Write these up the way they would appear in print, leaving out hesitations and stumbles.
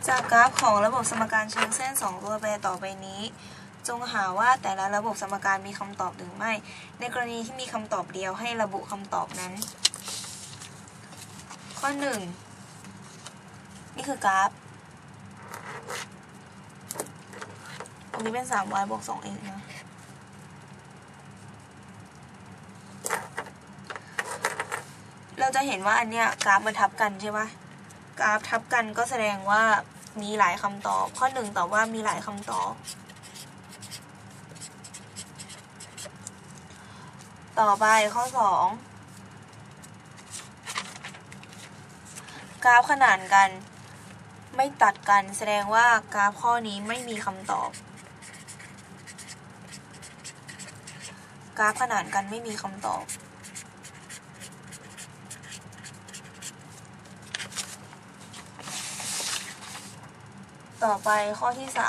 จากกราฟของระบบสมการเชิงเส้น2ตัวแปรต่อไปนี้จงหาว่าแต่ละระบบสมการมีคำตอบหรือไม่ในกรณีที่มีคำตอบเดียวให้ระบุคำตอบนั้นข้อ1นี่คือกราฟตรงนี้เป็น 3y บวก 2x นะเราจะเห็นว่าอันเนี้ยกราฟมันทับกันใช่ไหมกราฟทับกันก็แสดงว่ามีหลายคำตอบข้อ1ตอบว่ามีหลายคำตอบต่อไปข้อ2กราฟขนานกันไม่ตัดกันแสดงว่ากราฟข้อนี้ไม่มีคำตอบกราฟขนานกันไม่มีคำตอบต่อไปข้อที่3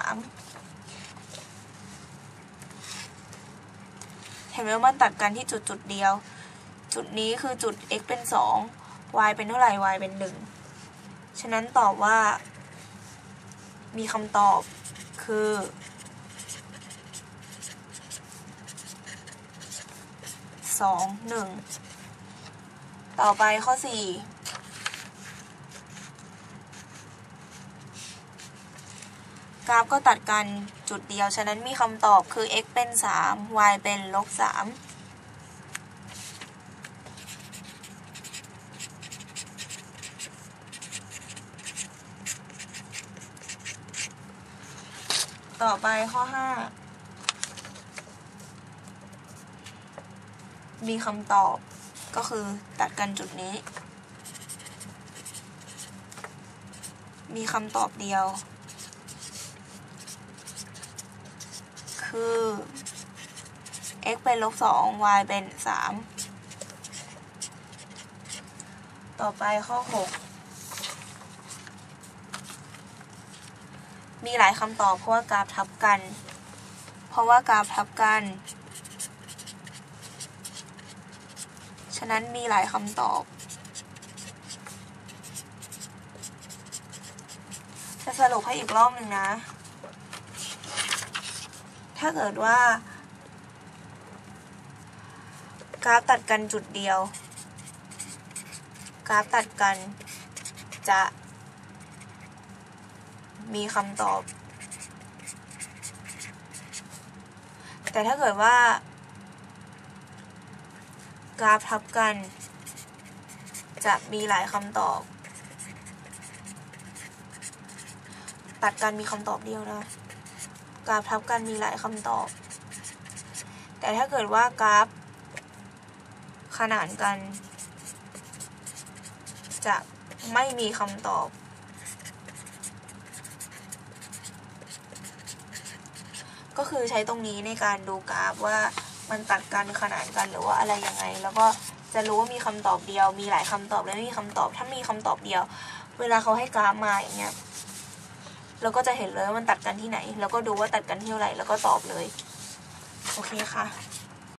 เห็นไหมว่ามันตัดกันที่จุดเดียวจุดนี้คือจุด x เป็น2 y เป็นเท่าไหร่ y เป็น1ฉะนั้นตอบว่ามีคำตอบคือ2 1ต่อไปข้อ4กราฟก็ตัดกันจุดเดียวฉะนั้นมีคำตอบคือ x เป็น3 y เป็น-3ต่อไปข้อ5มีคำตอบก็คือตัดกันจุดนี้มีคำตอบเดียวคือ x เป็น-2 y เป็น3ต่อไปข้อ6มีหลายคำตอบเพราะว่ากราฟทับกันฉะนั้นมีหลายคำตอบจะสรุปให้อีกรอบหนึ่งนะถ้าเกิดว่ากราฟตัดกันจุดเดียวกราฟตัดกันจะมีคำตอบแต่ถ้าเกิดว่ากราฟทับกันจะมีหลายคำตอบตัดกันมีคำตอบเดียวนะกราฟทับกันมีหลายคำตอบแต่ถ้าเกิดว่ากราฟขนานกันจะไม่มีคำตอบก็คือใช้ตรงนี้ในการดูกราฟว่ามันตัดกันขนานกันหรือว่าอะไรยังไงแล้วก็จะรู้ว่ามีคำตอบเดียวมีหลายคำตอบและไม่มีคำตอบถ้ามีคำตอบเดียวเวลาเขาให้กราฟมาอย่างเงี้ยเราก็จะเห็นเลยว่ามันตัดกันที่ไหนแล้วก็ดูว่าตัดกันที่เท่าไหร่แล้วก็ตอบเลยโอเคค่ะ